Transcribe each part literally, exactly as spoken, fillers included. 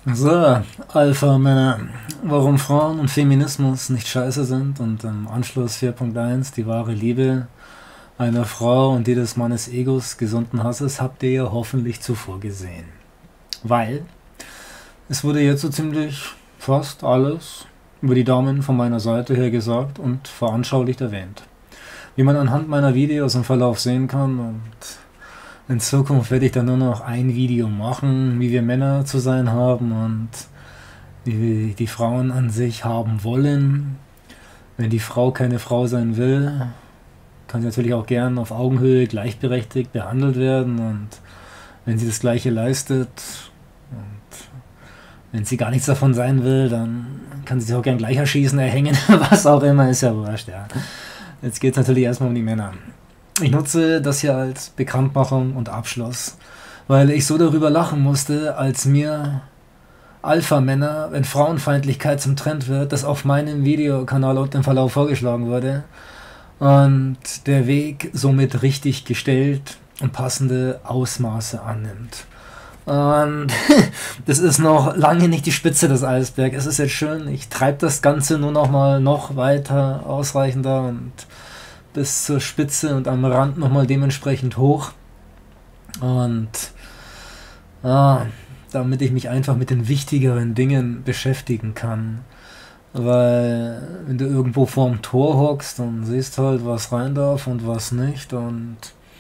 So, Alpha-Männer, warum Frauen und Feminismus nicht scheiße sind und im Anschluss vier Punkt eins, die wahre Liebe einer Frau und die des Mannes Egos gesunden Hasses, habt ihr ja hoffentlich zuvor gesehen. Weil es wurde jetzt so ziemlich fast alles über die Damen von meiner Seite her gesagt und veranschaulicht erwähnt. Wie man anhand meiner Videos im Verlauf sehen kann, und in Zukunft werde ich dann nur noch ein Video machen, wie wir Männer zu sein haben und wie wir die Frauen an sich haben wollen. Wenn die Frau keine Frau sein will, kann sie natürlich auch gern auf Augenhöhe gleichberechtigt behandelt werden, und wenn sie das Gleiche leistet und wenn sie gar nichts davon sein will, dann kann sie sich auch gern gleich erschießen, erhängen, was auch immer, ist ja wurscht, ja. Jetzt geht es natürlich erstmal um die Männer. Ich nutze das hier als Bekanntmachung und Abschluss, weil ich so darüber lachen musste, als mir Alpha-Männer, wenn Frauenfeindlichkeit zum Trend wird, das auf meinem Videokanal und im Verlauf vorgeschlagen wurde und der Weg somit richtig gestellt und passende Ausmaße annimmt. Und das ist noch lange nicht die Spitze des Eisbergs. Es ist jetzt schön, ich treibe das Ganze nur noch mal noch weiter ausreichender und bis zur Spitze und am Rand nochmal dementsprechend hoch. Und ah, damit ich mich einfach mit den wichtigeren Dingen beschäftigen kann. Weil wenn du irgendwo vorm Tor hockst und siehst halt, was rein darf und was nicht, und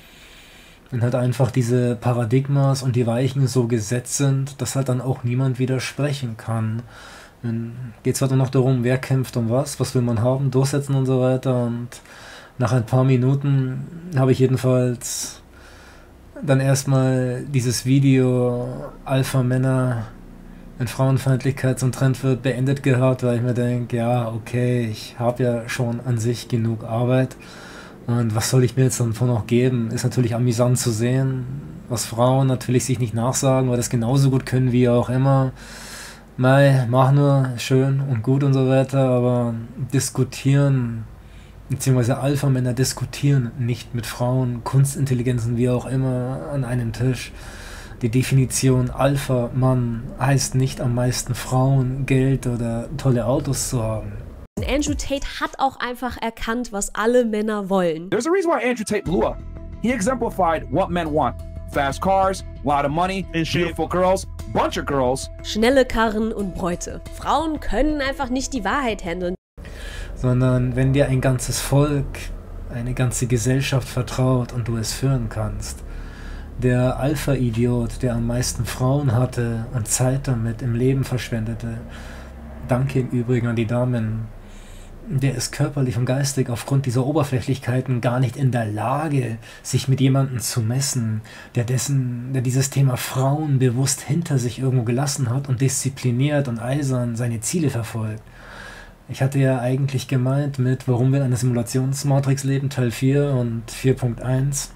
wenn halt einfach diese Paradigmas und die Weichen so gesetzt sind, dass halt dann auch niemand widersprechen kann. Dann geht es halt nur noch darum, wer kämpft um was, was will man haben, durchsetzen und so weiter. Und nach ein paar Minuten habe ich jedenfalls dann erstmal dieses Video Alpha-Männer, wenn Frauenfeindlichkeit zum Trend wird, beendet gehabt, weil ich mir denke, ja, okay, ich habe ja schon an sich genug Arbeit und was soll ich mir jetzt davon noch geben? Ist natürlich amüsant zu sehen, was Frauen natürlich sich nicht nachsagen, weil das genauso gut können wie auch immer. Mei, mach nur, schön und gut und so weiter, aber diskutieren, beziehungsweise Alpha-Männer diskutieren nicht mit Frauen, Kunstintelligenzen, wie auch immer, an einem Tisch. Die Definition Alpha-Mann heißt nicht am meisten Frauen, Geld oder tolle Autos zu haben. Andrew Tate hat auch einfach erkannt, was alle Männer wollen. There's a reason why Andrew Tate blew up. He exemplified what men want. Fast cars, a lot of money, beautiful girls, bunch of girls. Schnelle Karren und Bräute. Frauen können einfach nicht die Wahrheit handeln. Sondern wenn dir ein ganzes Volk, eine ganze Gesellschaft vertraut und du es führen kannst. Der Alpha-Idiot, der am meisten Frauen hatte und Zeit damit im Leben verschwendete, danke im Übrigen an die Damen, der ist körperlich und geistig aufgrund dieser Oberflächlichkeiten gar nicht in der Lage, sich mit jemandem zu messen, der dessen, der dieses Thema Frauen bewusst hinter sich irgendwo gelassen hat und diszipliniert und eisern seine Ziele verfolgt. Ich hatte ja eigentlich gemeint mit Warum wir in einer Simulationsmatrix leben, Teil vier und vier Punkt eins,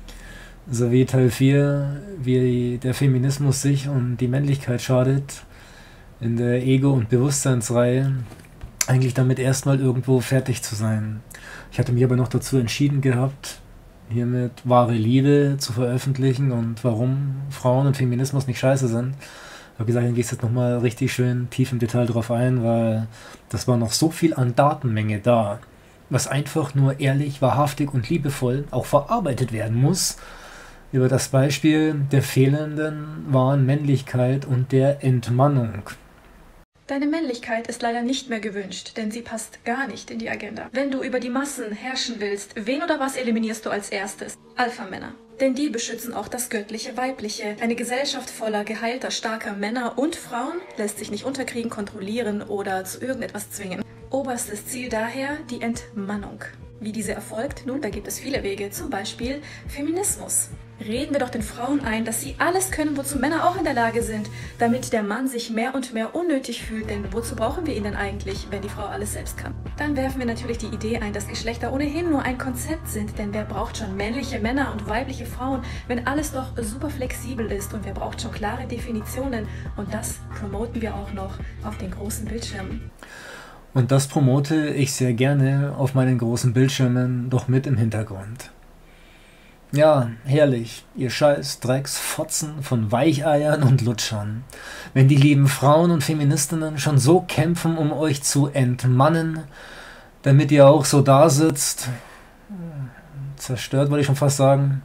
sowie Teil vier, wie der Feminismus sich und die Männlichkeit schadet, in der Ego- und Bewusstseinsreihe, eigentlich damit erstmal irgendwo fertig zu sein. Ich hatte mich aber noch dazu entschieden gehabt, hiermit wahre Liebe zu veröffentlichen und warum Frauen und Feminismus nicht scheiße sind. Ich habe gesagt, dann gehst du jetzt nochmal richtig schön tief im Detail drauf ein, weil das war noch so viel an Datenmenge da, was einfach nur ehrlich, wahrhaftig und liebevoll auch verarbeitet werden muss, über das Beispiel der fehlenden wahren Männlichkeit und der Entmannung. Deine Männlichkeit ist leider nicht mehr gewünscht, denn sie passt gar nicht in die Agenda. Wenn du über die Massen herrschen willst, wen oder was eliminierst du als erstes? Alpha-Männer. Denn die beschützen auch das göttliche Weibliche. Eine Gesellschaft voller geheilter, starker Männer und Frauen lässt sich nicht unterkriegen, kontrollieren oder zu irgendetwas zwingen. Oberstes Ziel daher die Entmannung. Wie diese erfolgt? Nun, da gibt es viele Wege, zum Beispiel Feminismus. Reden wir doch den Frauen ein, dass sie alles können, wozu Männer auch in der Lage sind, damit der Mann sich mehr und mehr unnötig fühlt, denn wozu brauchen wir ihn denn eigentlich, wenn die Frau alles selbst kann? Dann werfen wir natürlich die Idee ein, dass Geschlechter ohnehin nur ein Konzept sind, denn wer braucht schon männliche Männer und weibliche Frauen, wenn alles doch super flexibel ist, und wer braucht schon klare Definitionen, und das promoten wir auch noch auf den großen Bildschirmen. Und das promote ich sehr gerne auf meinen großen Bildschirmen, doch mit im Hintergrund. Ja, herrlich, ihr scheiß Drecksfotzen von Weicheiern und Lutschern. Wenn die lieben Frauen und Feministinnen schon so kämpfen, um euch zu entmannen, damit ihr auch so da sitzt, zerstört wollte ich schon fast sagen.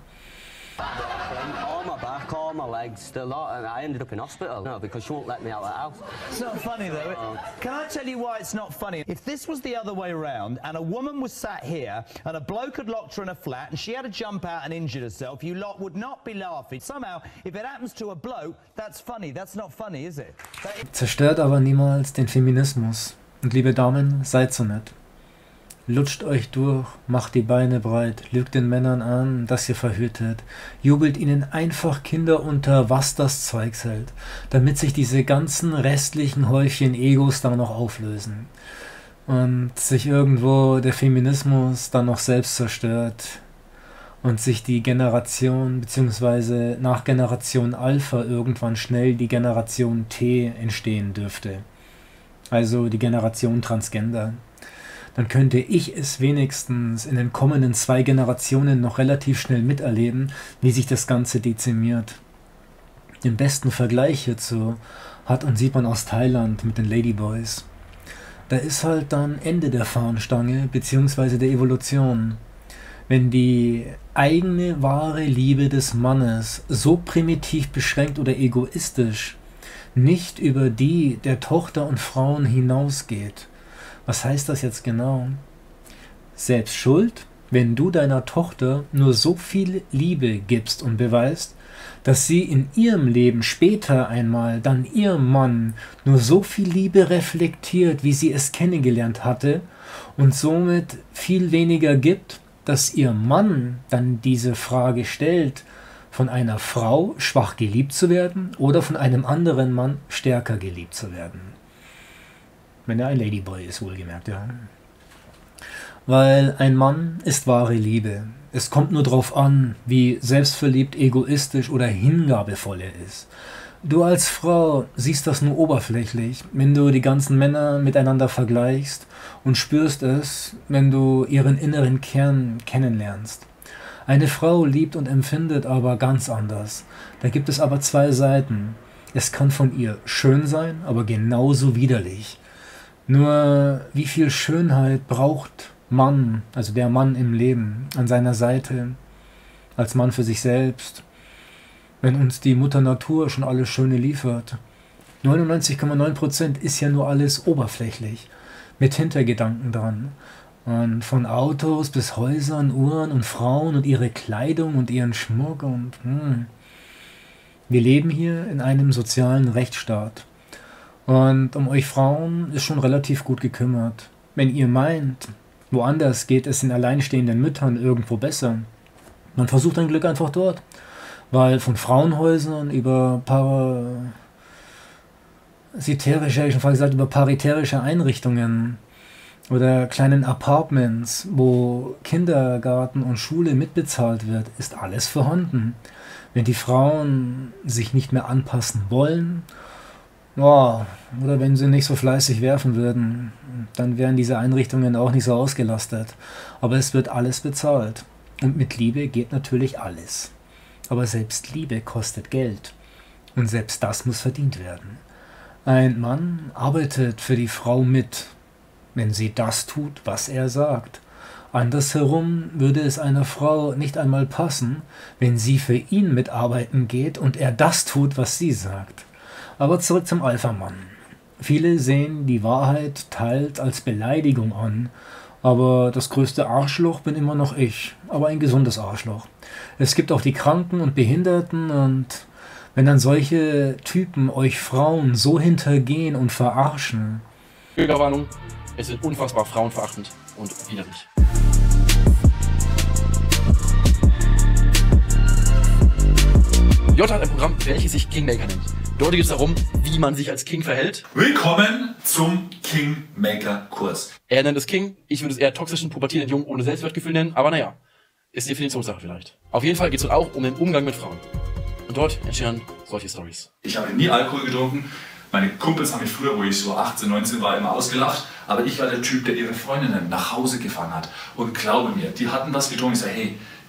The lot, and I ended up in hospital no, because she won't let me out of the house. It's not funny though. Uh, Can I tell you why it's not funny? If this was the other way around and a woman was sat here and a bloke had locked her in a flat and she had to jump out and injured herself, you lot would not be laughing. Somehow, if it happens to a bloke, that's funny. That's not funny, is it? That Zerstört aber niemals den Feminismus. Und liebe Damen, seid so nett. Lutscht euch durch, macht die Beine breit, lügt den Männern an, dass ihr verhütet, jubelt ihnen einfach Kinder unter, was das Zeugs hält, damit sich diese ganzen restlichen Häufchen Egos dann noch auflösen und sich irgendwo der Feminismus dann noch selbst zerstört und sich die Generation bzw. nach Generation Alpha irgendwann schnell die Generation T entstehen dürfte, also die Generation Transgender. Dann könnte ich es wenigstens in den kommenden zwei Generationen noch relativ schnell miterleben, wie sich das Ganze dezimiert. Den besten Vergleich hierzu hat und sieht man aus Thailand mit den Ladyboys. Da ist halt dann Ende der Fahnenstange bzw. der Evolution. Wenn die eigene wahre Liebe des Mannes so primitiv beschränkt oder egoistisch nicht über die der Tochter und Frauen hinausgeht. Was heißt das jetzt genau? Selbst schuld, wenn du deiner Tochter nur so viel Liebe gibst und beweist, dass sie in ihrem Leben später einmal dann ihrem Mann nur so viel Liebe reflektiert, wie sie es kennengelernt hatte und somit viel weniger gibt, dass ihr Mann dann diese Frage stellt, von einer Frau schwach geliebt zu werden oder von einem anderen Mann stärker geliebt zu werden. Wenn er ein Ladyboy ist, wohlgemerkt, ja. Weil ein Mann ist wahre Liebe. Es kommt nur darauf an, wie selbstverliebt, egoistisch oder hingabevoll er ist. Du als Frau siehst das nur oberflächlich, wenn du die ganzen Männer miteinander vergleichst und spürst es, wenn du ihren inneren Kern kennenlernst. Eine Frau liebt und empfindet aber ganz anders. Da gibt es aber zwei Seiten. Es kann von ihr schön sein, aber genauso widerlich. Nur wie viel Schönheit braucht Mann, also der Mann im Leben, an seiner Seite, als Mann für sich selbst, wenn uns die Mutter Natur schon alles Schöne liefert. neunundneunzig Komma neun Prozent ist ja nur alles oberflächlich, mit Hintergedanken dran. Und von Autos bis Häusern, Uhren und Frauen und ihre Kleidung und ihren Schmuck und hm. Wir leben hier in einem sozialen Rechtsstaat. Und um euch Frauen ist schon relativ gut gekümmert. Wenn ihr meint, woanders geht es den alleinstehenden Müttern irgendwo besser, dann versucht ein Glück einfach dort. Weil von Frauenhäusern über parasitärische, ich habe gesagt, über paritärische Einrichtungen oder kleinen Apartments, wo Kindergarten und Schule mitbezahlt wird, ist alles vorhanden. Wenn die Frauen sich nicht mehr anpassen wollen, oh, oder wenn sie nicht so fleißig werfen würden, dann wären diese Einrichtungen auch nicht so ausgelastet. Aber es wird alles bezahlt. Und mit Liebe geht natürlich alles. Aber selbst Liebe kostet Geld. Und selbst das muss verdient werden. Ein Mann arbeitet für die Frau mit, wenn sie das tut, was er sagt. Andersherum würde es einer Frau nicht einmal passen, wenn sie für ihn mitarbeiten geht und er das tut, was sie sagt. Aber zurück zum Alpha-Mann. Viele sehen die Wahrheit teils als Beleidigung an, aber das größte Arschloch bin immer noch ich, aber ein gesundes Arschloch. Es gibt auch die Kranken und Behinderten und wenn dann solche Typen euch Frauen so hintergehen und verarschen. Bürgerwarnung, es ist unfassbar frauenverachtend und widerlich. J hat ein Programm, welches sich Kingmaker nennt. Dort geht es darum, wie man sich als King verhält. Willkommen zum Kingmaker-Kurs. Er nennt es King, ich würde es eher toxischen, pubertierenden Jungen ohne Selbstwertgefühl nennen, aber naja, ist Definitionssache vielleicht. Auf jeden Fall geht es dort auch um den Umgang mit Frauen. Und dort entstehen solche Stories. Ich habe nie Alkohol getrunken. Meine Kumpels haben mich früher, wo ich so achtzehn, neunzehn war, immer ausgelacht. Aber ich war der Typ, der ihre Freundinnen nach Hause gefahren hat. Und glaube mir, die hatten was getrunken. Ich sage, hey,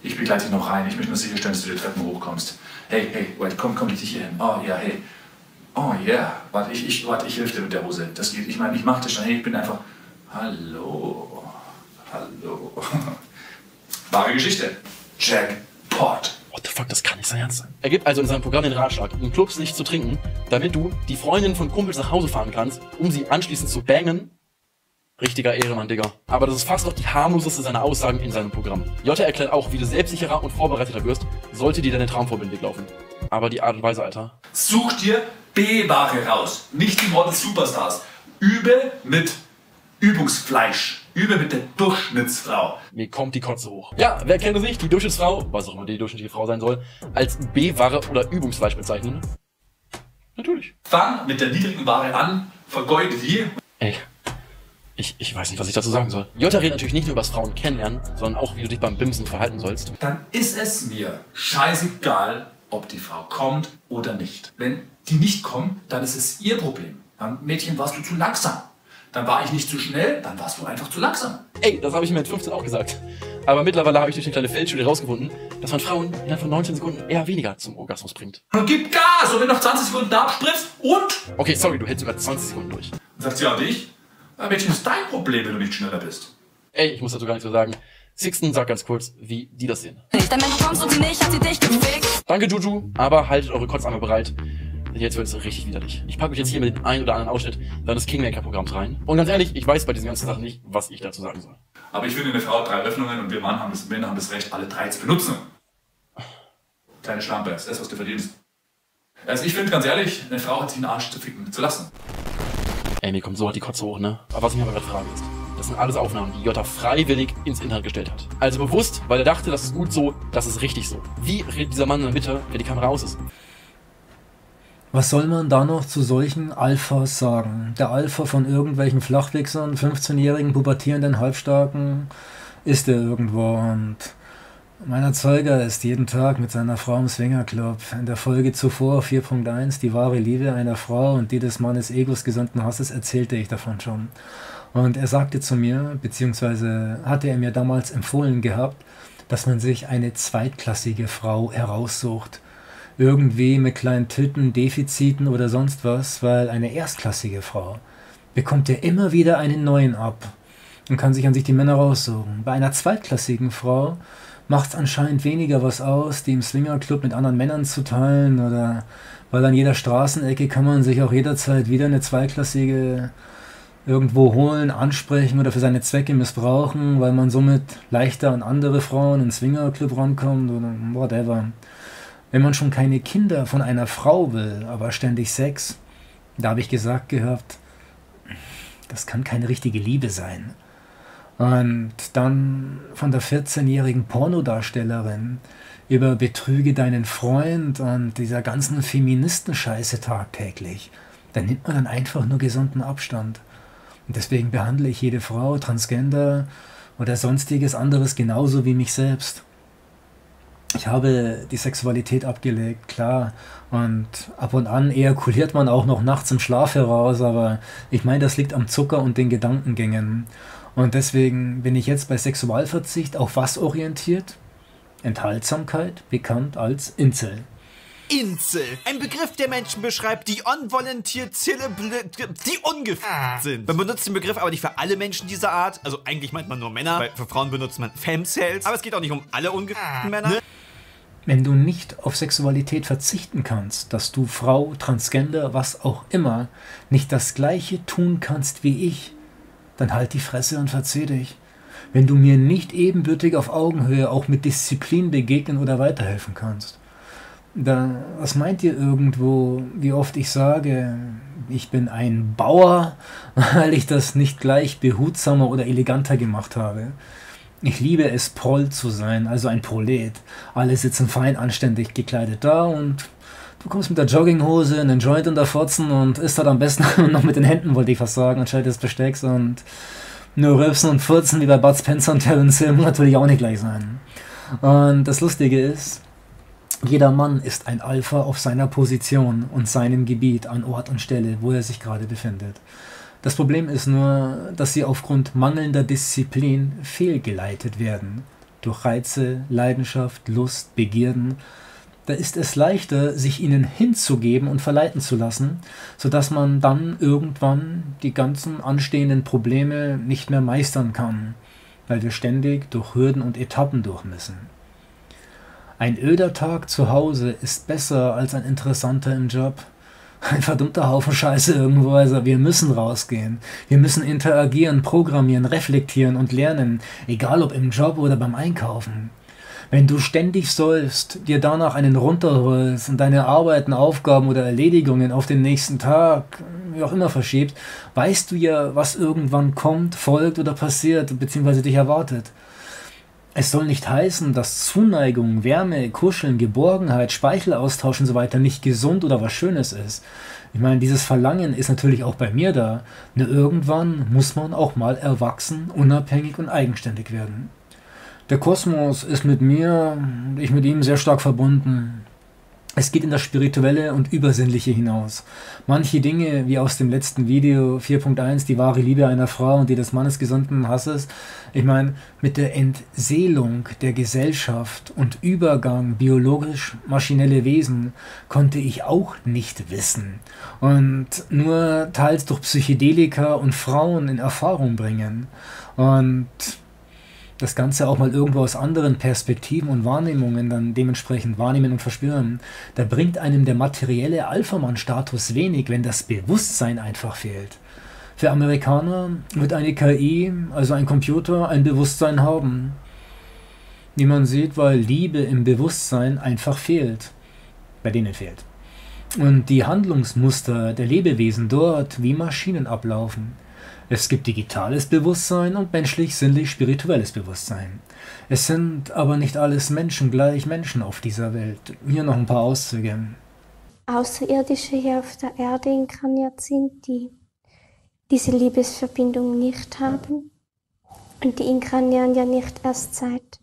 Ich begleite dich noch rein. Ich möchte nur sicherstellen, dass du die Treppen hochkommst. Hey, hey, wait, komm, komm, leg dich hier hin. Oh, ja, hey. Oh, ja. Yeah. Warte, ich, ich, warte, ich helfe dir mit der Hose. Das geht. Ich meine, ich mache das schon. Hey, ich bin einfach... Hallo. Hallo. Wahre Geschichte. Jackpot. What the fuck, das kann nicht sein Ernst sein. Er gibt also in seinem Programm den Ratschlag, in Clubs nicht zu trinken, damit du die Freundin von Kumpels nach Hause fahren kannst, um sie anschließend zu bangen. Richtiger Ehrenmann, Digga. Aber das ist fast noch die harmloseste seiner Aussagen in seinem Programm. Jota erklärt auch, wie du selbstsicherer und vorbereiteter wirst, sollte dir deine Traumfrau Weg laufen. Aber die Art und Weise, Alter. Such dir B-Ware raus, nicht die Model Superstars. Übe mit Übungsfleisch. Übe mit der Durchschnittsfrau. Mir kommt die Kotze hoch. Ja, wer kennt es nicht? Die Durchschnittsfrau, was auch immer die durchschnittliche Frau sein soll, als B-Ware oder Übungsfleisch bezeichnen. Natürlich. Fang mit der niedrigen Ware an, vergeude die. Ey, ich, ich weiß nicht, was ich dazu sagen soll. Jota redet natürlich nicht nur über das Frauen kennenlernen, sondern auch, wie du dich beim Bimsen verhalten sollst. Dann ist es mir scheißegal, ob die Frau kommt oder nicht. Wenn die nicht kommt, dann ist es ihr Problem. Dann, Mädchen, warst du zu langsam. Dann war ich nicht zu schnell, dann warst du einfach zu langsam. Ey, das habe ich mir mit fünfzehn auch gesagt. Aber mittlerweile habe ich durch eine kleine Feldstudie herausgefunden, dass man Frauen innerhalb von neunzehn Sekunden eher weniger zum Orgasmus bringt. Und gib Gas! Und wenn du noch zwanzig Sekunden absprichst und... Okay, sorry, du hältst sogar zwanzig Sekunden durch. Dann sagt sie, ja, und ich? Ja, Mädchen, ist dein Problem, wenn du nicht schneller bist. Ey, ich muss dazu gar nichts mehr sagen. Sixten sagt ganz kurz, wie die das sehen. Nicht, denn wenn du kommst und sie nicht, hat sie dich gefickt. Danke, Juju, aber haltet eure Kotzarme bereit. Jetzt wird es richtig widerlich. Ich packe mich jetzt hier mit dem einen oder anderen Ausschnitt deines Kingmaker-Programms rein. Und ganz ehrlich, ich weiß bei diesen ganzen Sachen nicht, was ich dazu sagen soll. Aber ich finde, eine Frau hat drei Öffnungen und wir Mann haben das, Männer haben das Recht, alle drei zu benutzen. Kleine Schlampe, das ist das, was du verdienst. Also ich finde, ganz ehrlich, eine Frau hat sich den Arsch zu ficken zu lassen. Ey, mir kommt so hart die Kotze hoch, ne? Aber was ich mir aber gerade frage ist, das sind alles Aufnahmen, die Jota freiwillig ins Internet gestellt hat. Also bewusst, weil er dachte, das ist gut so, das ist richtig so. Wie redet dieser Mann dann bitte, wenn die Kamera aus ist? Was soll man da noch zu solchen Alphas sagen? Der Alpha von irgendwelchen Flachwichsern, fünfzehnjährigen, pubertierenden, Halbstarken, ist er irgendwo. Und mein Erzeuger ist jeden Tag mit seiner Frau im Swingerclub. In der Folge zuvor, vier Punkt eins, die wahre Liebe einer Frau und die des Mannes Egos gesandten Hasses, erzählte ich davon schon. Und er sagte zu mir, beziehungsweise hatte er mir damals empfohlen gehabt, dass man sich eine zweitklassige Frau heraussucht. Irgendwie mit kleinen Titten, Defiziten oder sonst was, weil eine erstklassige Frau bekommt ja immer wieder einen neuen ab und kann sich an sich die Männer raussuchen. Bei einer zweitklassigen Frau macht es anscheinend weniger was aus, die im Swingerclub mit anderen Männern zu teilen, oder weil an jeder Straßenecke kann man sich auch jederzeit wieder eine zweiklassige irgendwo holen, ansprechen oder für seine Zwecke missbrauchen, weil man somit leichter an andere Frauen im Swingerclub rankommt oder whatever. Wenn man schon keine Kinder von einer Frau will, aber ständig Sex, da habe ich gesagt gehabt, das kann keine richtige Liebe sein. Und dann von der vierzehnjährigen Pornodarstellerin über Betrüge deinen Freund und dieser ganzen Feministenscheiße tagtäglich, da nimmt man dann einfach nur gesunden Abstand. Und deswegen behandle ich jede Frau, Transgender oder sonstiges anderes genauso wie mich selbst. Ich habe die Sexualität abgelegt, klar, und ab und an ejakuliert man auch noch nachts im Schlaf heraus, aber ich meine, das liegt am Zucker und den Gedankengängen. Und deswegen bin ich jetzt bei Sexualverzicht auf was orientiert? Enthaltsamkeit, bekannt als Incel. Incel. Ein Begriff, der Menschen beschreibt, die unvolontiert die ungefragt sind. Man benutzt den Begriff aber nicht für alle Menschen dieser Art. Also eigentlich meint man nur Männer, weil für Frauen benutzt man Femcells. Aber es geht auch nicht um alle ungefragten Männer. Ne? Wenn du nicht auf Sexualität verzichten kannst, dass du Frau, Transgender, was auch immer, nicht das Gleiche tun kannst wie ich, dann halt die Fresse und verzieh dich. Wenn du mir nicht ebenbürtig auf Augenhöhe auch mit Disziplin begegnen oder weiterhelfen kannst. Da, was meint ihr irgendwo, wie oft ich sage, ich bin ein Bauer, weil ich das nicht gleich behutsamer oder eleganter gemacht habe? Ich liebe es, Proll zu sein, also ein Prolet. Alle sitzen fein anständig gekleidet da und du kommst mit der Jogginghose, einen Joint in der Fotzen und isst halt am besten noch mit den Händen, wollte ich fast sagen, anstatt des Bestecks, und nur rülpsen und furzen wie bei Bud Spencer und Terence Hill muss natürlich auch nicht gleich sein. Und das Lustige ist, jeder Mann ist ein Alpha auf seiner Position und seinem Gebiet, an Ort und Stelle, wo er sich gerade befindet. Das Problem ist nur, dass sie aufgrund mangelnder Disziplin fehlgeleitet werden. durch Reize, Leidenschaft, Lust, Begierden, da ist es leichter, sich ihnen hinzugeben und verleiten zu lassen, sodass man dann irgendwann die ganzen anstehenden Probleme nicht mehr meistern kann, weil wir ständig durch Hürden und Etappen durch müssen. Ein öder Tag zu Hause ist besser als ein interessanter im Job. Ein verdammter Haufen Scheiße irgendwo, also wir müssen rausgehen. Wir müssen interagieren, programmieren, reflektieren und lernen, egal ob im Job oder beim Einkaufen. Wenn du ständig säufst, dir danach einen runterholst und deine Arbeiten, Aufgaben oder Erledigungen auf den nächsten Tag, wie auch immer verschiebst, weißt du ja, was irgendwann kommt, folgt oder passiert, beziehungsweise dich erwartet. Es soll nicht heißen, dass Zuneigung, Wärme, Kuscheln, Geborgenheit, Speichelaustausch und so weiter nicht gesund oder was Schönes ist. Ich meine, dieses Verlangen ist natürlich auch bei mir da. Nur irgendwann muss man auch mal erwachsen, unabhängig und eigenständig werden. Der Kosmos ist mit mir und ich mit ihm sehr stark verbunden. Es geht in das Spirituelle und Übersinnliche hinaus. Manche Dinge, wie aus dem letzten Video vier Punkt eins, die wahre Liebe einer Frau und die des Mannes gesunden Hasses, ich meine, mit der Entseelung der Gesellschaft und Übergang biologisch-maschinelle Wesen konnte ich auch nicht wissen und nur teils durch Psychedelika und Frauen in Erfahrung bringen. Und das Ganze auch mal irgendwo aus anderen Perspektiven und Wahrnehmungen dann dementsprechend wahrnehmen und verspüren, da bringt einem der materielle Alphamann-Status wenig, wenn das Bewusstsein einfach fehlt. Für Amerikaner wird eine K I, also ein Computer, ein Bewusstsein haben. Wie man sieht, weil Liebe im Bewusstsein einfach fehlt. Bei denen fehlt. Und die Handlungsmuster der Lebewesen dort wie Maschinen ablaufen. Es gibt digitales Bewusstsein und menschlich-sinnlich-spirituelles Bewusstsein. Es sind aber nicht alles Menschen gleich Menschen auf dieser Welt. Hier noch ein paar Auszüge. Außerirdische hier auf der Erde inkarniert sind, die diese Liebesverbindung nicht haben. Und die inkarnieren ja nicht erst seit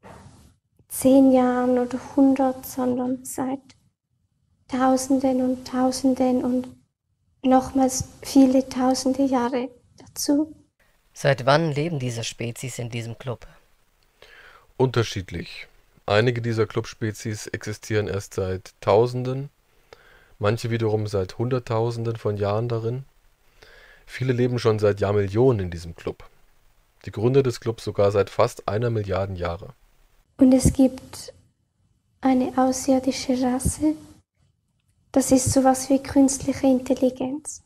zehn Jahren oder hundert, sondern seit Tausenden und Tausenden und nochmals viele tausende Jahre dazu. Seit wann leben diese Spezies in diesem Club? Unterschiedlich. Einige dieser Clubspezies existieren erst seit Tausenden, manche wiederum seit Hunderttausenden von Jahren darin. Viele leben schon seit Jahrmillionen in diesem Club. Die Gründer des Clubs sogar seit fast einer Milliarde Jahre. Und es gibt eine außerirdische Rasse, das ist sowas wie künstliche Intelligenz.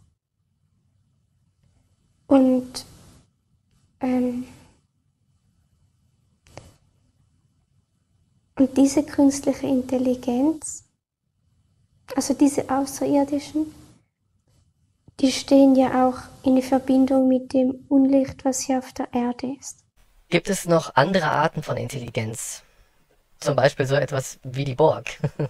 Und ähm, und diese künstliche Intelligenz, also diese Außerirdischen, die stehen ja auch in Verbindung mit dem Unlicht, was hier auf der Erde ist. Gibt es noch andere Arten von Intelligenz? Zum Beispiel so etwas wie die Borg.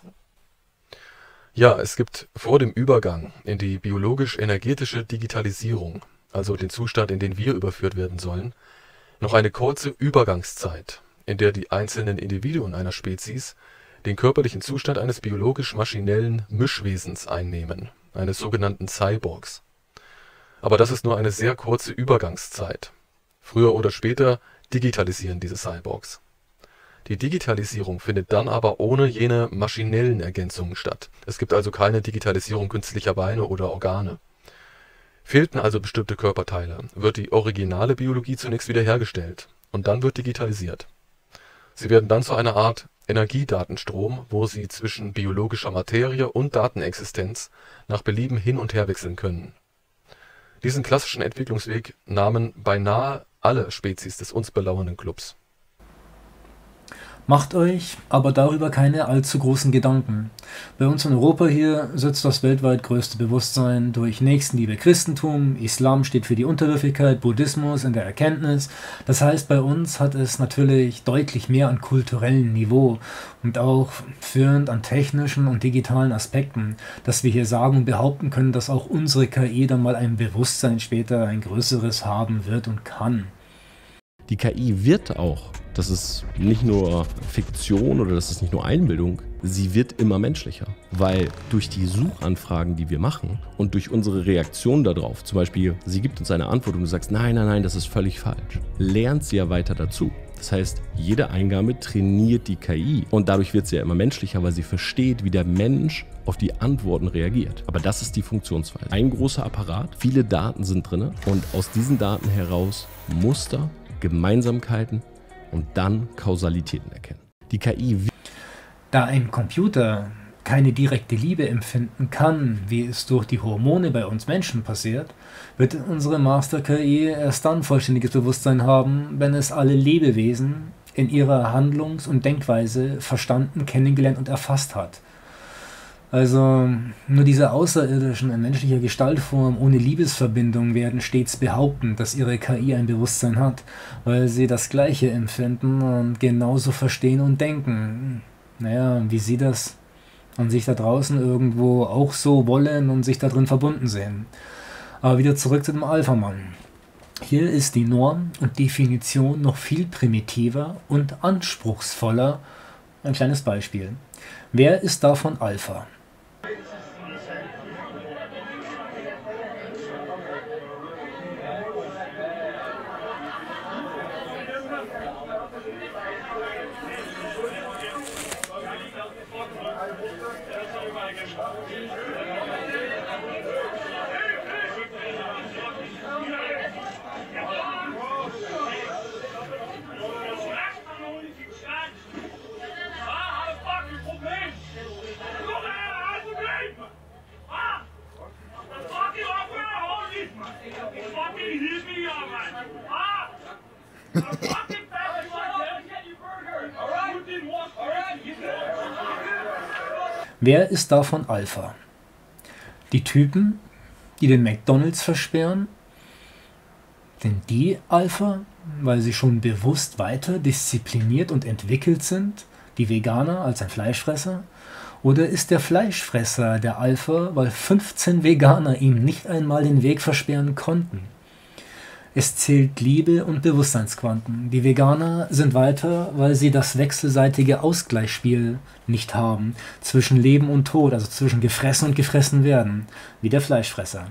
Ja, es gibt vor dem Übergang in die biologisch-energetische Digitalisierung, also den Zustand, in den wir überführt werden sollen, noch eine kurze Übergangszeit, in der die einzelnen Individuen einer Spezies den körperlichen Zustand eines biologisch-maschinellen Mischwesens einnehmen, eines sogenannten Cyborgs. Aber das ist nur eine sehr kurze Übergangszeit. Früher oder später digitalisieren diese Cyborgs. Die Digitalisierung findet dann aber ohne jene maschinellen Ergänzungen statt. Es gibt also keine Digitalisierung künstlicher Beine oder Organe. Fehlten also bestimmte Körperteile, wird die originale Biologie zunächst wiederhergestellt und dann wird digitalisiert. Sie werden dann zu einer Art Energiedatenstrom, wo sie zwischen biologischer Materie und Datenexistenz nach Belieben hin und her wechseln können. Diesen klassischen Entwicklungsweg nahmen beinahe alle Spezies des uns belauernden Clubs. Macht euch aber darüber keine allzu großen Gedanken. Bei uns in Europa hier sitzt das weltweit größte Bewusstsein durch Nächstenliebe Christentum, Islam steht für die Unterwürfigkeit, Buddhismus in der Erkenntnis. Das heißt, bei uns hat es natürlich deutlich mehr an kulturellem Niveau und auch führend an technischen und digitalen Aspekten, dass wir hier sagen und behaupten können, dass auch unsere K I dann mal ein Bewusstsein später ein größeres haben wird und kann. Die K I wird auch, das ist nicht nur Fiktion oder das ist nicht nur Einbildung, sie wird immer menschlicher, weil durch die Suchanfragen, die wir machen und durch unsere Reaktion darauf, zum Beispiel, sie gibt uns eine Antwort und du sagst, nein, nein, nein, das ist völlig falsch, lernt sie ja weiter dazu. Das heißt, jede Eingabe trainiert die K I und dadurch wird sie ja immer menschlicher, weil sie versteht, wie der Mensch auf die Antworten reagiert. Aber das ist die Funktionsweise. Ein großer Apparat, viele Daten sind drin und aus diesen Daten heraus Muster, Gemeinsamkeiten und dann Kausalitäten erkennen. Die K I. Da ein Computer keine direkte Liebe empfinden kann, wie es durch die Hormone bei uns Menschen passiert, wird unsere Master-K I erst dann vollständiges Bewusstsein haben, wenn es alle Lebewesen in ihrer Handlungs- und Denkweise verstanden, kennengelernt und erfasst hat. Also nur diese Außerirdischen in menschlicher Gestaltform ohne Liebesverbindung werden stets behaupten, dass ihre K I ein Bewusstsein hat, weil sie das Gleiche empfinden und genauso verstehen und denken. Naja, wie sie das an sich da draußen irgendwo auch so wollen und sich da drin verbunden sehen. Aber wieder zurück zu dem Alpha-Mann. Hier ist die Norm und Definition noch viel primitiver und anspruchsvoller. Ein kleines Beispiel. Wer ist davon Alpha? Wer ist davon Alpha? Die Typen, die den McDonald's versperren? Sind die Alpha, weil sie schon bewusst weiter diszipliniert und entwickelt sind? Die Veganer als ein Fleischfresser? Oder ist der Fleischfresser der Alpha, weil fünfzehn Veganer ihm nicht einmal den Weg versperren konnten? Es zählt Liebe und Bewusstseinsquanten. Die Veganer sind weiter, weil sie das wechselseitige Ausgleichsspiel nicht haben zwischen Leben und Tod, also zwischen gefressen und gefressen werden, wie der Fleischfresser.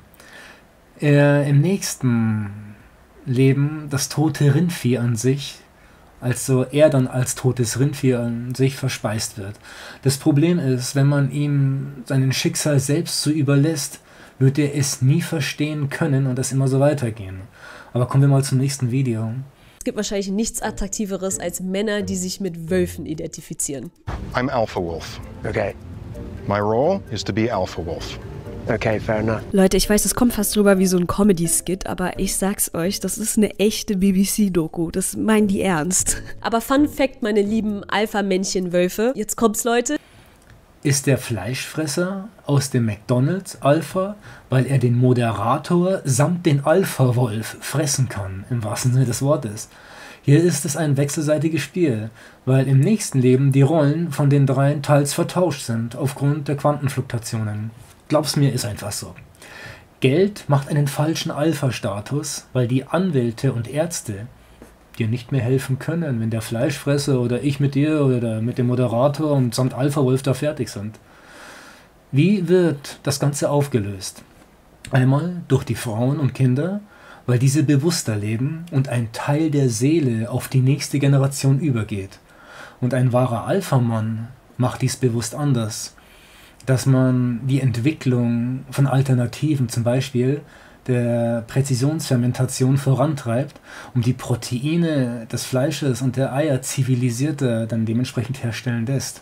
Er im nächsten Leben das tote Rindvieh an sich, also er dann als totes Rindvieh an sich verspeist wird. Das Problem ist, wenn man ihm sein Schicksal selbst so überlässt, wird er es nie verstehen können und es immer so weitergehen. Aber kommen wir mal zum nächsten Video. Es gibt wahrscheinlich nichts Attraktiveres als Männer, die sich mit Wölfen identifizieren. I'm Alpha Wolf. Okay. My role is to be Alpha Wolf. Okay, fair enough. Leute, ich weiß, es kommt fast drüber wie so ein Comedy-Skit, aber ich sag's euch, das ist eine echte B B C-Doku. Das meinen die ernst. Aber Fun Fact, meine lieben Alpha-Männchen-Wölfe. Jetzt kommt's, Leute. Ist der Fleischfresser aus dem McDonald's Alpha, weil er den Moderator samt den Alpha-Wolf fressen kann, im wahrsten Sinne des Wortes. Hier ist es ein wechselseitiges Spiel, weil im nächsten Leben die Rollen von den dreien teils vertauscht sind, aufgrund der Quantenfluktuationen. Glaub's mir, ist einfach so. Geld macht einen falschen Alpha-Status, weil die Anwälte und Ärzte dir nicht mehr helfen können, wenn der Fleischfresser oder ich mit dir oder mit dem Moderator und samt Alpha-Wolf da fertig sind. Wie wird das Ganze aufgelöst? Einmal durch die Frauen und Kinder, weil diese bewusster leben und ein Teil der Seele auf die nächste Generation übergeht. Und ein wahrer Alpha-Mann macht dies bewusst anders, dass man die Entwicklung von Alternativen, zum Beispiel der Präzisionsfermentation, vorantreibt, um die Proteine des Fleisches und der Eier zivilisierter dann dementsprechend herstellen lässt.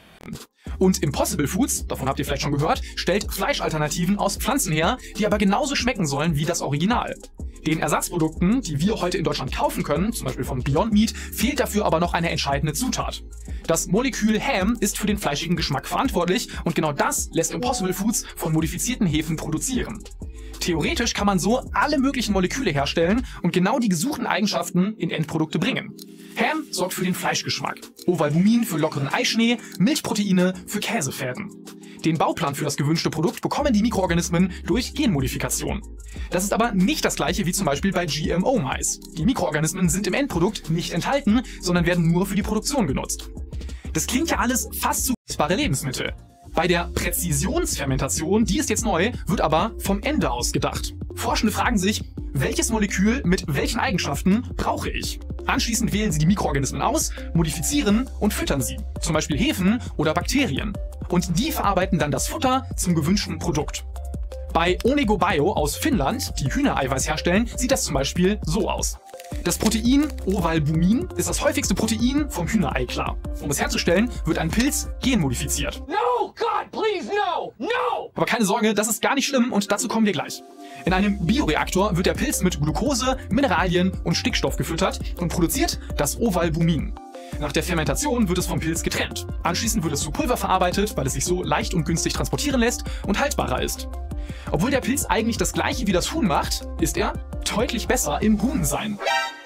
Und Impossible Foods, davon habt ihr vielleicht schon gehört, stellt Fleischalternativen aus Pflanzen her, die aber genauso schmecken sollen wie das Original. Den Ersatzprodukten, die wir heute in Deutschland kaufen können, zum Beispiel von Beyond Meat, fehlt dafür aber noch eine entscheidende Zutat. Das Molekül Ham ist für den fleischigen Geschmack verantwortlich und genau das lässt Impossible Foods von modifizierten Hefen produzieren. Theoretisch kann man so alle möglichen Moleküle herstellen und genau die gesuchten Eigenschaften in Endprodukte bringen. Ham sorgt für den Fleischgeschmack, Ovalbumin für lockeren Eischnee, Milchproteine für Käsefäden. Den Bauplan für das gewünschte Produkt bekommen die Mikroorganismen durch Genmodifikation. Das ist aber nicht das gleiche wie zum Beispiel bei G M O-Mais. Die Mikroorganismen sind im Endprodukt nicht enthalten, sondern werden nur für die Produktion genutzt. Das klingt ja alles fast zu essbare Lebensmittel. Bei der Präzisionsfermentation, die ist jetzt neu, wird aber vom Ende aus gedacht. Forschende fragen sich, welches Molekül mit welchen Eigenschaften brauche ich? Anschließend wählen sie die Mikroorganismen aus, modifizieren und füttern sie, zum Beispiel Hefen oder Bakterien. Und die verarbeiten dann das Futter zum gewünschten Produkt. Bei Onego Bio aus Finnland, die Hühnereiweiß herstellen, sieht das zum Beispiel so aus. Das Protein Ovalbumin ist das häufigste Protein vom Hühnereiklar. Um es herzustellen, wird ein Pilz genmodifiziert. No, God, please, no, no! Aber keine Sorge, das ist gar nicht schlimm und dazu kommen wir gleich. In einem Bioreaktor wird der Pilz mit Glucose, Mineralien und Stickstoff gefüttert und produziert das Ovalbumin. Nach der Fermentation wird es vom Pilz getrennt. Anschließend wird es zu Pulver verarbeitet, weil es sich so leicht und günstig transportieren lässt und haltbarer ist. Obwohl der Pilz eigentlich das gleiche wie das Huhn macht, ist er deutlich besser im Huhnsein.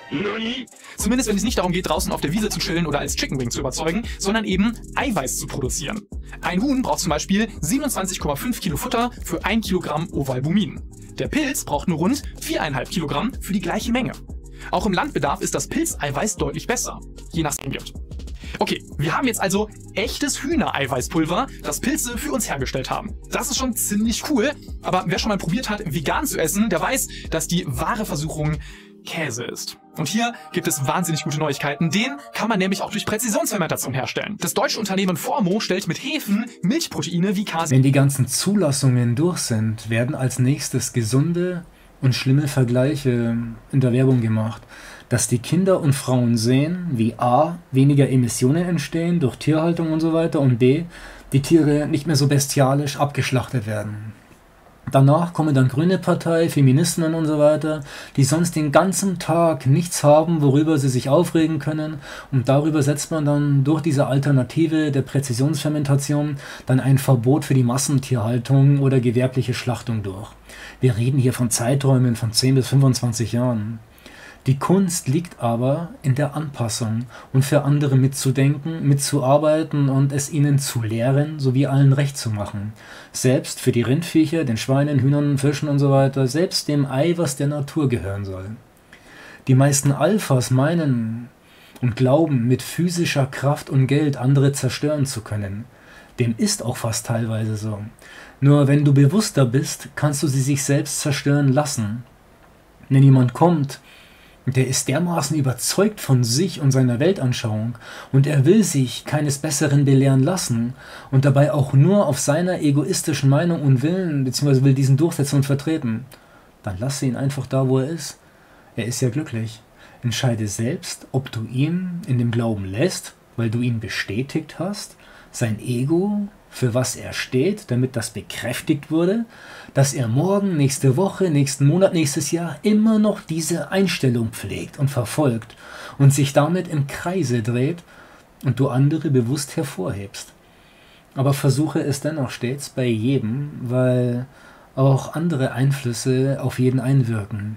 Zumindest wenn es nicht darum geht, draußen auf der Wiese zu chillen oder als Chicken Wing zu überzeugen, sondern eben Eiweiß zu produzieren. Ein Huhn braucht zum Beispiel siebenundzwanzig Komma fünf Kilo Futter für ein Kilogramm Ovalbumin. Der Pilz braucht nur rund vier Komma fünf Kilogramm für die gleiche Menge. Auch im Landbedarf ist das Pilzeiweiß deutlich besser, je nach Gift. Okay, wir haben jetzt also echtes Hühnereiweißpulver, das Pilze für uns hergestellt haben. Das ist schon ziemlich cool, aber wer schon mal probiert hat, vegan zu essen, der weiß, dass die wahre Versuchung Käse ist. Und hier gibt es wahnsinnig gute Neuigkeiten. Den kann man nämlich auch durch Präzisionsfermentation herstellen. Das deutsche Unternehmen Formo stellt mit Hefen Milchproteine wie Casein. Wenn die ganzen Zulassungen durch sind, werden als nächstes gesunde und schlimme Vergleiche in der Werbung gemacht, dass die Kinder und Frauen sehen, wie a. weniger Emissionen entstehen durch Tierhaltung und so weiter und b. die Tiere nicht mehr so bestialisch abgeschlachtet werden. Danach kommen dann Grüne Partei, Feministen und so weiter, die sonst den ganzen Tag nichts haben, worüber sie sich aufregen können, und darüber setzt man dann durch diese Alternative der Präzisionsfermentation dann ein Verbot für die Massentierhaltung oder gewerbliche Schlachtung durch. Wir reden hier von Zeiträumen von zehn bis fünfundzwanzig Jahren. Die Kunst liegt aber in der Anpassung und für andere mitzudenken, mitzuarbeiten und es ihnen zu lehren, sowie allen recht zu machen. Selbst für die Rindviecher, den Schweinen, Hühnern, Fischen und so weiter, selbst dem Ei, was der Natur gehören soll. Die meisten Alphas meinen und glauben, mit physischer Kraft und Geld andere zerstören zu können. Dem ist auch fast teilweise so. Nur wenn du bewusster bist, kannst du sie sich selbst zerstören lassen. Wenn jemand kommt, der ist dermaßen überzeugt von sich und seiner Weltanschauung und er will sich keines Besseren belehren lassen und dabei auch nur auf seiner egoistischen Meinung und Willen, beziehungsweise will diesen durchsetzen und vertreten, dann lasse ihn einfach da, wo er ist. Er ist ja glücklich. Entscheide selbst, ob du ihn in dem Glauben lässt, weil du ihn bestätigt hast, sein Ego, für was er steht, damit das bekräftigt wurde, dass er morgen, nächste Woche, nächsten Monat, nächstes Jahr immer noch diese Einstellung pflegt und verfolgt und sich damit im Kreise dreht und du andere bewusst hervorhebst. Aber versuche es dennoch stets bei jedem, weil auch andere Einflüsse auf jeden einwirken.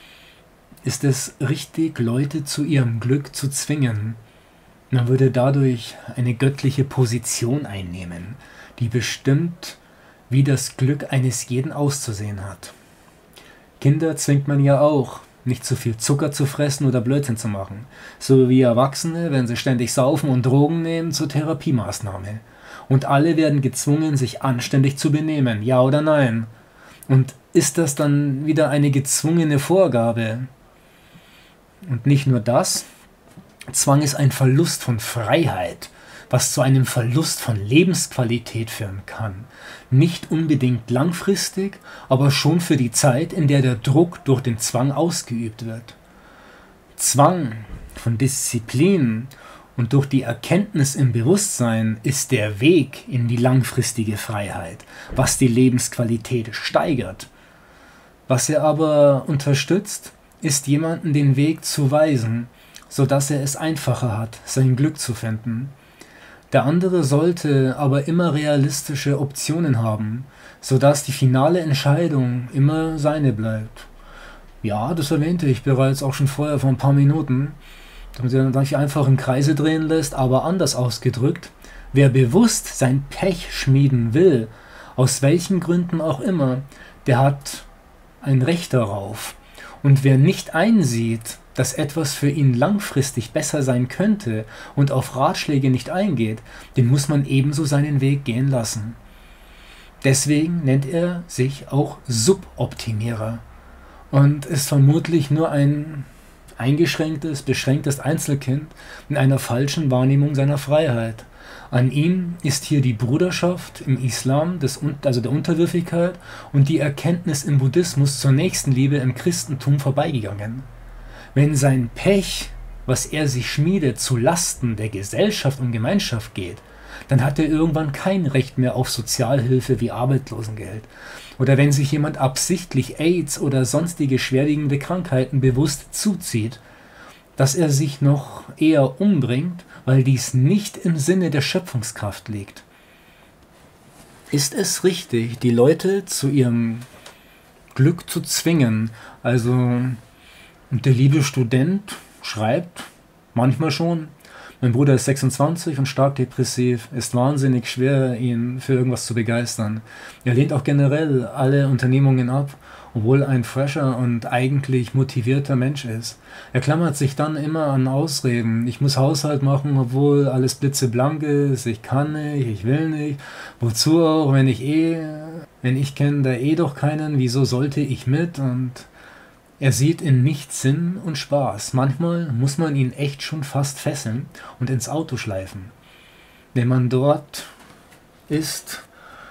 Ist es richtig, Leute zu ihrem Glück zu zwingen? Man würde dadurch eine göttliche Position einnehmen, die bestimmt, wie das Glück eines jeden auszusehen hat. Kinder zwingt man ja auch, nicht zu viel Zucker zu fressen oder Blödsinn zu machen, so wie Erwachsene, wenn sie ständig saufen und Drogen nehmen, zur Therapiemaßnahme. Und alle werden gezwungen, sich anständig zu benehmen, ja oder nein? Und ist das dann wieder eine gezwungene Vorgabe? Und nicht nur das, Zwang ist ein Verlust von Freiheit, was zu einem Verlust von Lebensqualität führen kann. Nicht unbedingt langfristig, aber schon für die Zeit, in der der Druck durch den Zwang ausgeübt wird. Zwang von Disziplin und durch die Erkenntnis im Bewusstsein ist der Weg in die langfristige Freiheit, was die Lebensqualität steigert. Was er aber unterstützt, ist jemanden den Weg zu weisen, sodass er es einfacher hat, sein Glück zu finden. Der andere sollte aber immer realistische Optionen haben, sodass die finale Entscheidung immer seine bleibt. Ja, das erwähnte ich bereits auch schon vorher vor ein paar Minuten, damit er sich einfach im Kreise drehen lässt, aber anders ausgedrückt, wer bewusst sein Pech schmieden will, aus welchen Gründen auch immer, der hat ein Recht darauf. Und wer nicht einsieht, dass etwas für ihn langfristig besser sein könnte und auf Ratschläge nicht eingeht, den muss man ebenso seinen Weg gehen lassen. Deswegen nennt er sich auch Suboptimierer und ist vermutlich nur ein eingeschränktes, beschränktes Einzelkind in einer falschen Wahrnehmung seiner Freiheit. An ihm ist hier die Bruderschaft im Islam, des, also der Unterwürfigkeit, und die Erkenntnis im Buddhismus zur Nächstenliebe im Christentum vorbeigegangen. Wenn sein Pech, was er sich schmiedet, zu Lasten der Gesellschaft und Gemeinschaft geht, dann hat er irgendwann kein Recht mehr auf Sozialhilfe wie Arbeitslosengeld. Oder wenn sich jemand absichtlich AIDS oder sonstige schwerwiegende Krankheiten bewusst zuzieht, dass er sich noch eher umbringt, weil dies nicht im Sinne der Schöpfungskraft liegt. Ist es richtig, die Leute zu ihrem Glück zu zwingen? Also, und der liebe Student schreibt manchmal schon, mein Bruder ist sechsundzwanzig und stark depressiv, ist wahnsinnig schwer, ihn für irgendwas zu begeistern. Er lehnt auch generell alle Unternehmungen ab, obwohl ein fresher und eigentlich motivierter Mensch ist. Er klammert sich dann immer an Ausreden. Ich muss Haushalt machen, obwohl alles blitzeblank ist, ich kann nicht, ich will nicht. Wozu auch, wenn ich eh, wenn ich kenne da eh doch keinen, wieso sollte ich mit? Und er sieht in nichts Sinn und Spaß. Manchmal muss man ihn echt schon fast fesseln und ins Auto schleifen. Wenn man dort ist,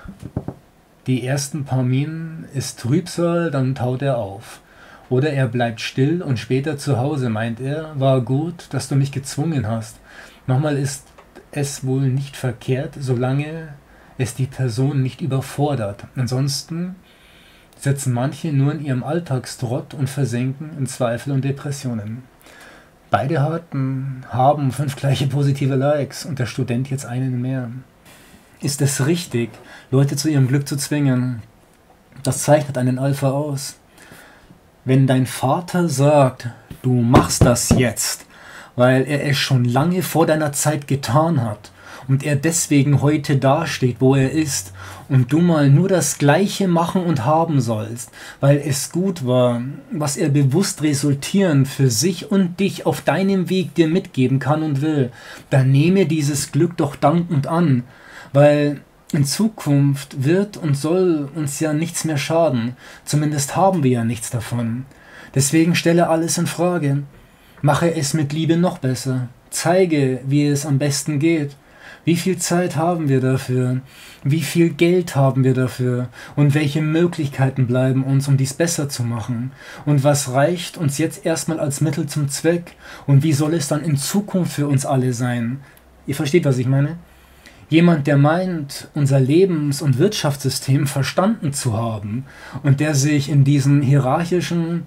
die ersten paar Minen ist Trübsal, dann taut er auf. Oder er bleibt still und später zu Hause meint er, war gut, dass du mich gezwungen hast. Manchmal ist es wohl nicht verkehrt, solange es die Person nicht überfordert. Ansonsten sitzen manche nur in ihrem Alltagstrott und versenken in Zweifel und Depressionen. Beide Arten haben fünf gleiche positive Likes und der Student jetzt einen mehr. Ist es richtig, Leute zu ihrem Glück zu zwingen? Das zeichnet einen Alpha aus. Wenn dein Vater sagt, du machst das jetzt, weil er es schon lange vor deiner Zeit getan hat und er deswegen heute dasteht, wo er ist, und du mal nur das Gleiche machen und haben sollst, weil es gut war, was er bewusst resultierend für sich und dich auf deinem Weg dir mitgeben kann und will, dann nehme dieses Glück doch dankend an, weil in Zukunft wird und soll uns ja nichts mehr schaden, zumindest haben wir ja nichts davon. Deswegen stelle alles in Frage, mache es mit Liebe noch besser, zeige, wie es am besten geht. Wie viel Zeit haben wir dafür? Wie viel Geld haben wir dafür? Und welche Möglichkeiten bleiben uns, um dies besser zu machen? Und was reicht uns jetzt erstmal als Mittel zum Zweck? Und wie soll es dann in Zukunft für uns alle sein? Ihr versteht, was ich meine? Jemand, der meint, unser Lebens- und Wirtschaftssystem verstanden zu haben und der sich in diesem hierarchischen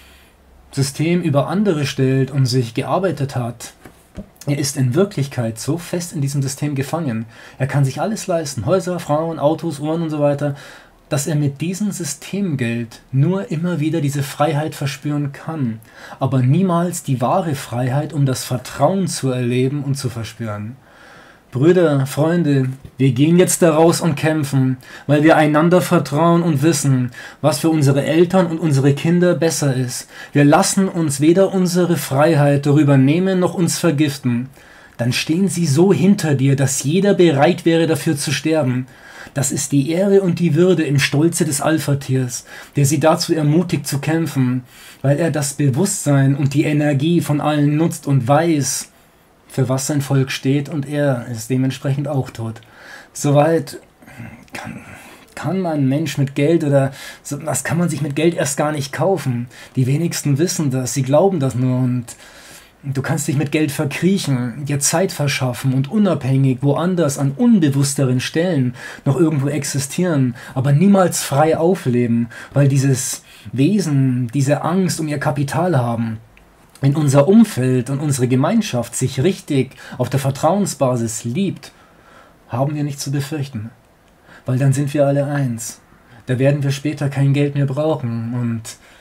System über andere stellt und sich gearbeitet hat, er ist in Wirklichkeit so fest in diesem System gefangen. Er kann sich alles leisten, Häuser, Frauen, Autos, Uhren und so weiter, dass er mit diesem Systemgeld nur immer wieder diese Freiheit verspüren kann, aber niemals die wahre Freiheit, um das Vertrauen zu erleben und zu verspüren. Brüder, Freunde, wir gehen jetzt da raus und kämpfen, weil wir einander vertrauen und wissen, was für unsere Eltern und unsere Kinder besser ist. Wir lassen uns weder unsere Freiheit darüber nehmen, noch uns vergiften. Dann stehen sie so hinter dir, dass jeder bereit wäre, dafür zu sterben. Das ist die Ehre und die Würde im Stolze des Alpha-Tiers, der sie dazu ermutigt zu kämpfen, weil er das Bewusstsein und die Energie von allen nutzt und weiß, für was sein Volk steht, und er ist dementsprechend auch tot. Soweit kann, kann man Mensch mit Geld oder so, das kann man sich mit Geld erst gar nicht kaufen. Die wenigsten wissen das, sie glauben das nur, und du kannst dich mit Geld verkriechen, dir Zeit verschaffen und unabhängig woanders an unbewussteren Stellen noch irgendwo existieren, aber niemals frei aufleben, weil dieses Wesen, diese Angst um ihr Kapital haben. Wenn unser Umfeld und unsere Gemeinschaft sich richtig auf der Vertrauensbasis liebt, haben wir nichts zu befürchten, weil dann sind wir alle eins. Da werden wir später kein Geld mehr brauchen, und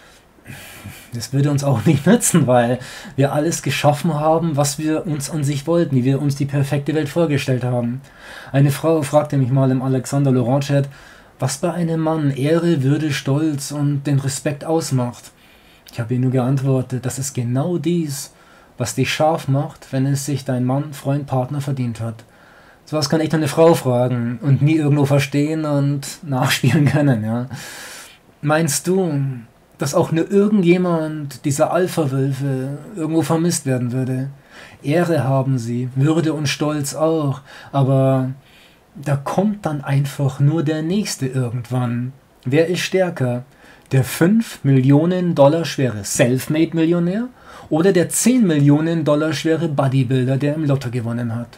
das würde uns auch nicht nützen, weil wir alles geschaffen haben, was wir uns an sich wollten, wie wir uns die perfekte Welt vorgestellt haben. Eine Frau fragte mich mal im Alexander Laurent Chat, was bei einem Mann Ehre, Würde, Stolz und den Respekt ausmacht. Ich habe ihr nur geantwortet, das ist genau dies, was dich scharf macht, wenn es sich dein Mann, Freund, Partner verdient hat. Sowas kann ich dann eine Frau fragen und nie irgendwo verstehen und nachspielen können, ja. Meinst du, dass auch nur irgendjemand dieser Alpha-Wölfe irgendwo vermisst werden würde? Ehre haben sie, Würde und Stolz auch, aber da kommt dann einfach nur der Nächste irgendwann. Wer ist stärker? Der fünf Millionen Dollar schwere Selfmade-Millionär oder der zehn Millionen Dollar schwere Bodybuilder, der im Lotto gewonnen hat?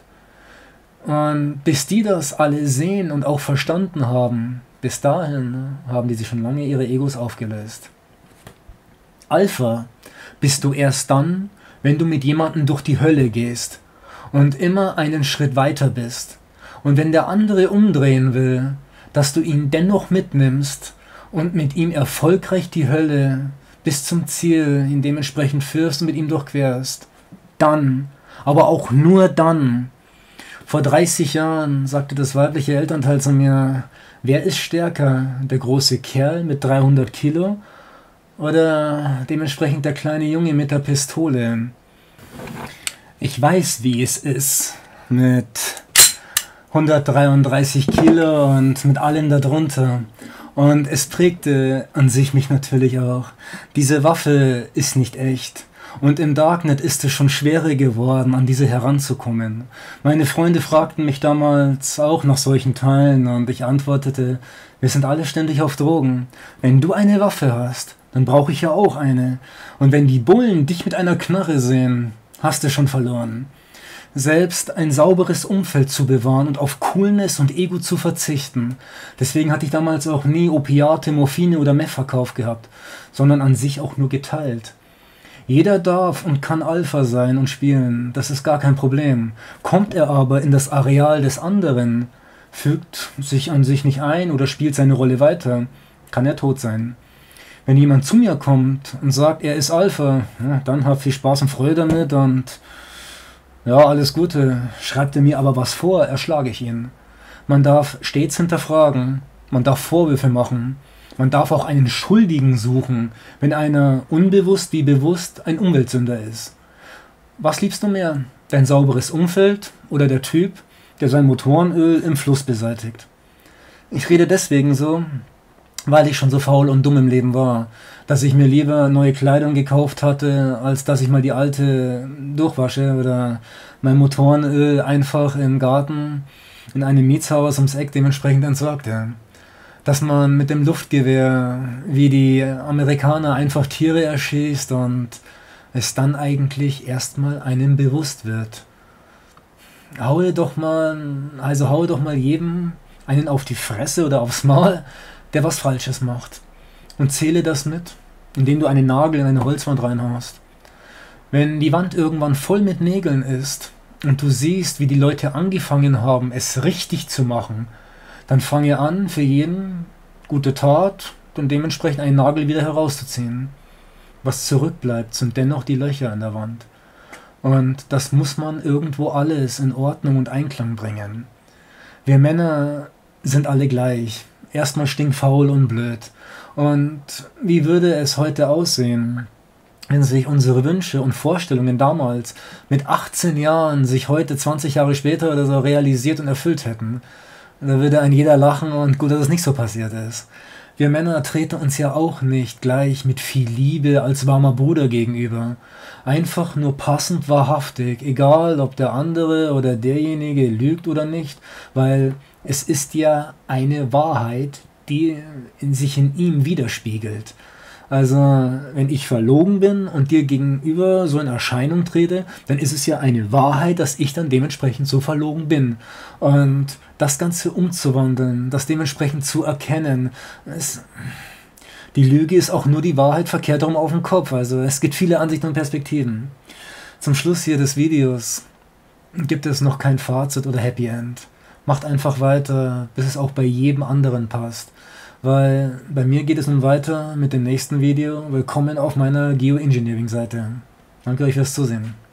Und bis die das alle sehen und auch verstanden haben, bis dahin haben die sich schon lange ihre Egos aufgelöst. Alpha bist du erst dann, wenn du mit jemandem durch die Hölle gehst und immer einen Schritt weiter bist. Und wenn der andere umdrehen will, dass du ihn dennoch mitnimmst und mit ihm erfolgreich die Hölle bis zum Ziel ihn dementsprechend führst und mit ihm durchquerst. Dann, aber auch nur dann. Vor dreißig Jahren sagte das weibliche Elternteil zu mir, wer ist stärker, der große Kerl mit dreihundert Kilo oder dementsprechend der kleine Junge mit der Pistole? Ich weiß, wie es ist, mit hundertdreiunddreißig Kilo und mit allem darunter. Und es prägte an sich mich natürlich auch. Diese Waffe ist nicht echt. Und im Darknet ist es schon schwerer geworden, an diese heranzukommen. Meine Freunde fragten mich damals auch nach solchen Teilen und ich antwortete, wir sind alle ständig auf Drogen. Wenn du eine Waffe hast, dann brauche ich ja auch eine. Und wenn die Bullen dich mit einer Knarre sehen, hast du schon verloren. Selbst ein sauberes Umfeld zu bewahren und auf Coolness und Ego zu verzichten. Deswegen hatte ich damals auch nie Opiate, Morphine oder Meth verkauft gehabt, sondern an sich auch nur geteilt. Jeder darf und kann Alpha sein und spielen, das ist gar kein Problem. Kommt er aber in das Areal des anderen, fügt sich an sich nicht ein oder spielt seine Rolle weiter, kann er tot sein. Wenn jemand zu mir kommt und sagt, er ist Alpha, ja, dann habt viel Spaß und Freude damit und ja, alles Gute. Schreibt er mir aber was vor, erschlage ich ihn. Man darf stets hinterfragen, man darf Vorwürfe machen, man darf auch einen Schuldigen suchen, wenn einer unbewusst wie bewusst ein Umweltsünder ist. Was liebst du mehr? Dein sauberes Umfeld oder der Typ, der sein Motorenöl im Fluss beseitigt? Ich rede deswegen so, weil ich schon so faul und dumm im Leben war, dass ich mir lieber neue Kleidung gekauft hatte, als dass ich mal die alte durchwasche oder mein Motorenöl einfach im Garten in einem Mietshaus ums Eck dementsprechend entsorgte. Dass man mit dem Luftgewehr wie die Amerikaner einfach Tiere erschießt und es dann eigentlich erstmal einem bewusst wird. Haue doch mal, also haue doch mal jedem einen auf die Fresse oder aufs Maul, der was Falsches macht. Und zähle das mit, indem du einen Nagel in eine Holzwand reinhaust. Wenn die Wand irgendwann voll mit Nägeln ist und du siehst, wie die Leute angefangen haben, es richtig zu machen, dann fange an, für jeden gute Tat und dementsprechend einen Nagel wieder herauszuziehen. Was zurückbleibt, sind dennoch die Löcher in der Wand. Und das muss man irgendwo alles in Ordnung und Einklang bringen. Wir Männer sind alle gleich. Erstmal stinkfaul und blöd. Und wie würde es heute aussehen, wenn sich unsere Wünsche und Vorstellungen damals mit achtzehn Jahren sich heute zwanzig Jahre später oder so realisiert und erfüllt hätten? Da würde ein jeder lachen und gut, dass es nicht so passiert ist. Wir Männer treten uns ja auch nicht gleich mit viel Liebe als warmer Bruder gegenüber. Einfach nur passend wahrhaftig, egal ob der andere oder derjenige lügt oder nicht, weil es ist ja eine Wahrheit, die in sich in ihm widerspiegelt. Also, wenn ich verlogen bin und dir gegenüber so in Erscheinung trete, dann ist es ja eine Wahrheit, dass ich dann dementsprechend so verlogen bin. Und das Ganze umzuwandeln, das dementsprechend zu erkennen, es, die Lüge ist auch nur die Wahrheit verkehrt herum auf dem Kopf. Also, es gibt viele Ansichten und Perspektiven. Zum Schluss hier des Videos gibt es noch kein Fazit oder Happy End. Macht einfach weiter, bis es auch bei jedem anderen passt. Weil bei mir geht es nun weiter mit dem nächsten Video. Willkommen auf meiner Geoengineering-Seite. Danke euch fürs Zusehen.